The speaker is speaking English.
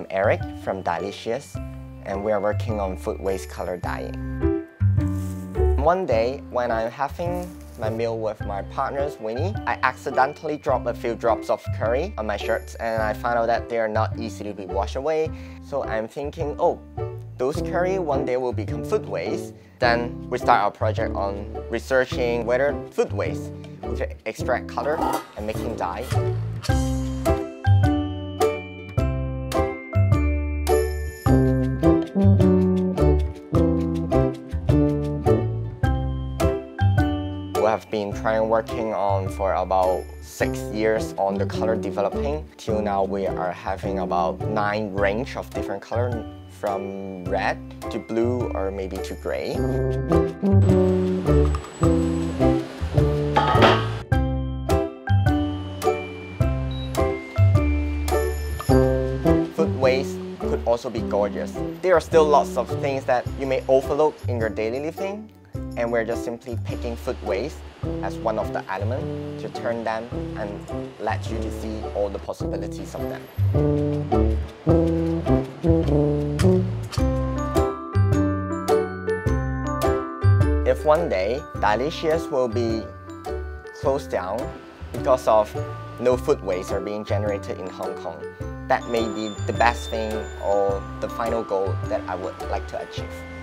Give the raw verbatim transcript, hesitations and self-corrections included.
I'm Eric from Dylicious, and we are working on food waste color dyeing. One day, when I'm having my meal with my partners, Winnie, I accidentally dropped a few drops of curry on my shirts, and I found out that they are not easy to be washed away. So I'm thinking, oh, those curry one day will become food waste. Then we start our project on researching whether food waste we can extract color and making dye. We have been trying working on for about six years on the color developing. Till now we are having about nine range of different colors, from red to blue or maybe to gray. Food waste could also be gorgeous. There are still lots of things that you may overlook in your daily living, and we're just simply picking food waste as one of the elements to turn them and let you to see all the possibilities of them. If one day Dylicious will be closed down because of no food waste are being generated in Hong Kong, that may be the best thing or the final goal that I would like to achieve.